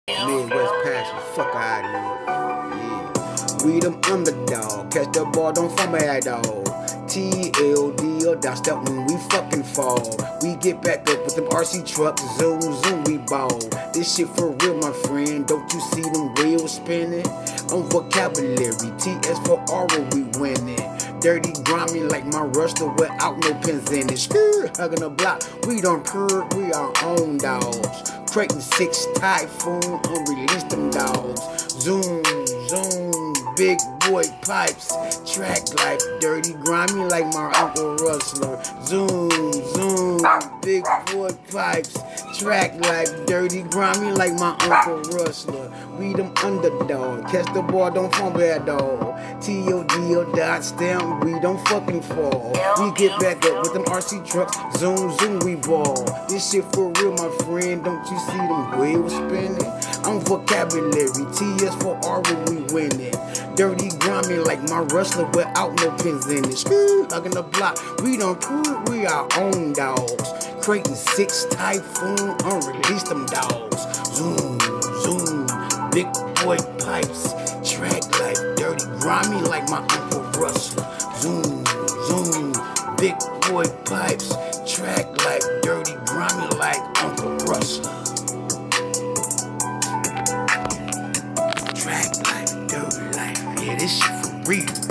Midwest passion, fuck out of here. Yeah. We them underdog, catch the ball, don't fumble at all. TLD or down step when we fucking fall. We get back up with them RC trucks, zoom, zoom, we ball. This shit for real, my friend, don't you see them wheels spinning? On vocabulary, TS for oral, we winning. Dirty, grimy like my rustler without no pins in it. Skirt, hugging the block, we don't purr, we our own dogs. Creighton 6 Typhoon, unrelease them dogs. Zoom, zoom, big boy pipes. Track life, dirty, grimy like my Uncle Rustler. Zoom, zoom, big boy pipes. Track life, dirty, grimy like my Uncle Rustler. We them underdog, catch the ball, don't fumble at all. TOD or dot stem, we don't fucking fall. We get back up with them RC trucks, zoom, zoom, we ball. This shit for real, my friend, don't you see them wheels spinning? I'm vocabulary, TS for oral, we winning. Dirty, grimy like my rustler without no pins in it. Skirt, hugging the block, we don't prove we our own dogs. Creighton 6 Typhoon, unrelease them dogs. Zoom, zoom, big boy pipes. Track life, dirty, grimy like my Uncle Rustler. Zoom, zoom, big boy pipes. Track life, dirty, grimy like Uncle Rustler. Track life, dirty life, yeah, this shit for real.